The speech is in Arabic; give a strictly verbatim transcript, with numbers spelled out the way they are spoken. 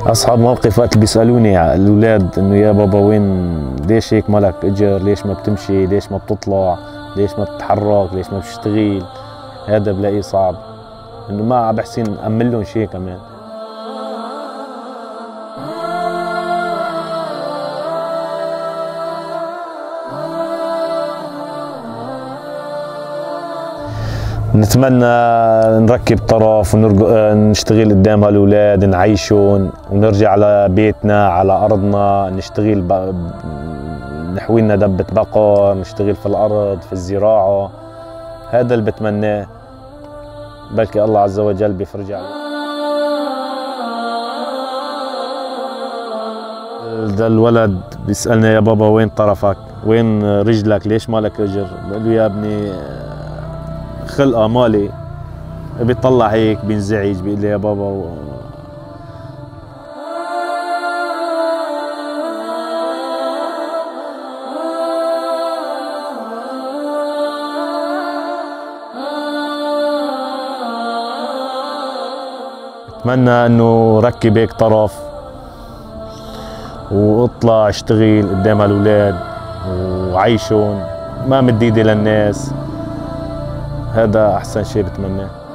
اصحاب موقف وقت بيسالوني الاولاد انه يا بابا وين، ليش هيك مالك اجر، ليش ما بتمشي، ليش ما بتطلع، ليش ما بتتحرك، ليش ما بتشتغل، هذا بلاقيه صعب، انه ما عم بحسن امن لهم شيء كمان. نتمنى نركب طرف ونشتغل قدام هالأولاد، نعيشهم ونرجع على بيتنا على أرضنا، نشتغل نحوي لنا دبة بقر، نشتغل في الأرض في الزراعة. هذا اللي بتمناه، بلكي الله عز وجل بيفرج عليه. ده الولد بيسألني يا بابا وين طرفك؟ وين رجلك؟ ليش مالك رجل؟ بقول له يا ابني خلقه مالي. بيطلع هيك بينزعج، بيقول لي يا بابا و... اتمنى انه ركب هيك طرف واطلع اشتغل قدام هالولاد وعيشهم، ما مد ايدي للناس. هذا احسن شيء بتمناه.